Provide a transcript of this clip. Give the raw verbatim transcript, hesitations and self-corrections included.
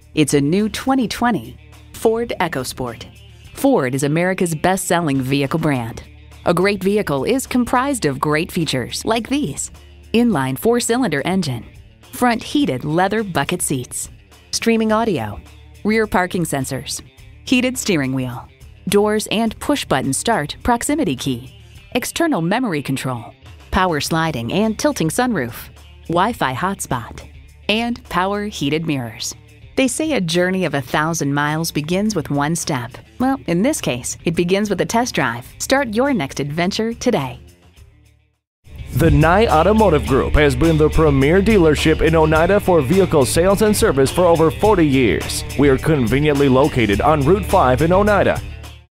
It's a new twenty twenty Ford EcoSport. Ford is America's best-selling vehicle brand. A great vehicle is comprised of great features like these: inline four-cylinder engine, front heated leather bucket seats, streaming audio, rear parking sensors, heated steering wheel, doors and push-button start proximity key, external memory control, power sliding and tilting sunroof, Wi-Fi hotspot, and power heated mirrors. They say a journey of a thousand miles begins with one step. Well, in this case, it begins with a test drive. Start your next adventure today. The Nye Automotive Group has been the premier dealership in Oneida for vehicle sales and service for over forty years. We are conveniently located on Route five in Oneida